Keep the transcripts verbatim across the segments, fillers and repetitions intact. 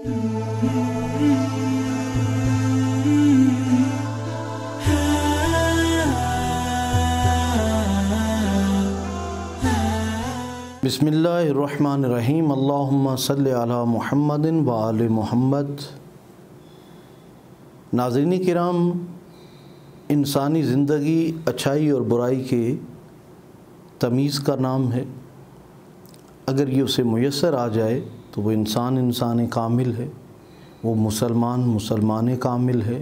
بسم اللہ الرحمن الرحیم، اللہم صلی علی محمد و آل محمد۔ ناظرین کرام، انسانی زندگی اچھائی اور برائی کے تمیز کا نام ہے۔ اگر یہ اسے میسر آ جائے تو وہ انسان انسان کامل ہے، وہ مسلمان مسلمان کامل ہے۔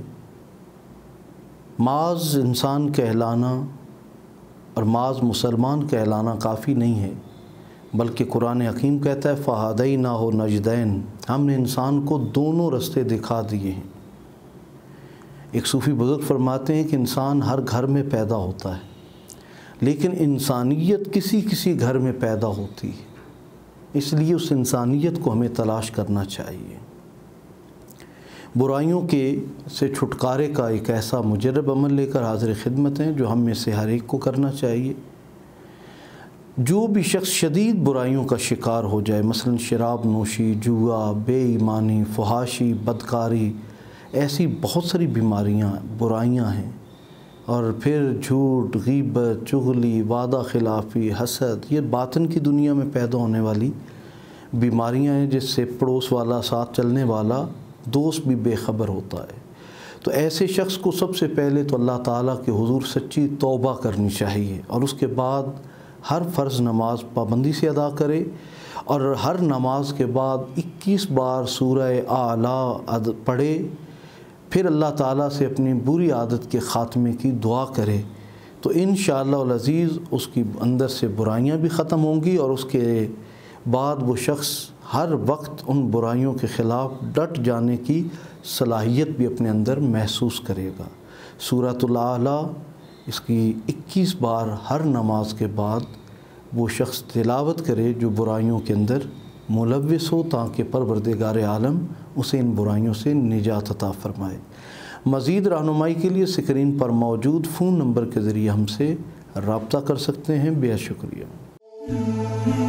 معاذ انسان کہلانا اور معاذ مسلمان کہلانا کافی نہیں ہے، بلکہ قرآن حکیم کہتا ہے فَہَدَيْنَاهُ النَّجْدَيْنِ، ہم نے انسان کو دونوں رستے دکھا دیے ہیں۔ ایک صوفی بزرگ فرماتے ہیں کہ انسان ہر گھر میں پیدا ہوتا ہے، لیکن انسانیت کسی کسی گھر میں پیدا ہوتی ہے، اس لیے اس انسانیت کو ہمیں تلاش کرنا چاہیے۔ برائیوں کے سے چھٹکارے کا ایک ایسا مجرب عمل لے کر حاضر خدمت ہیں جو ہم میں سے ہر ایک کو کرنا چاہیے۔ جو بھی شخص شدید برائیوں کا شکار ہو جائے، مثلا شراب نوشی، جوا، بے ایمانی، فحاشی، بدکاری، ایسی بہت ساری بیماریاں برائیاں ہیں، اور پھر جھوٹ، غیبت، چغلی، وعدہ خلافی، حسد، یہ باطن کی دنیا میں پیدا ہونے والی بیماریاں ہیں جس سے پڑوس والا، ساتھ چلنے والا دوست بھی بے خبر ہوتا ہے۔ تو ایسے شخص کو سب سے پہلے تو اللہ تعالیٰ کے حضور سچی توبہ کرنی چاہیے، اور اس کے بعد ہر فرض نماز پابندی سے ادا کرے، اور ہر نماز کے بعد اکیس بار سورہ اعلیٰ پڑھے، پھر اللہ تعالیٰ سے اپنی بری عادت کے خاتمے کی دعا کرے، تو انشاءاللہ العزیز اس کی اندر سے برائیاں بھی ختم ہوں گی، اور اس کے بعد وہ شخص ہر وقت ان برائیوں کے خلاف ڈٹ جانے کی صلاحیت بھی اپنے اندر محسوس کرے گا۔ سورۃ الاعلیٰ اس کی اکیس بار ہر نماز کے بعد وہ شخص تلاوت کرے جو برائیوں کے اندر ملوث ہو، تاکہ پروردگار عالم اسے ان برائیوں سے نجات عطا فرمائے۔ مزید رہنمائی کے لیے سکرین پر موجود فون نمبر کے ذریعے ہم سے رابطہ کر سکتے ہیں۔ بے شکریہ۔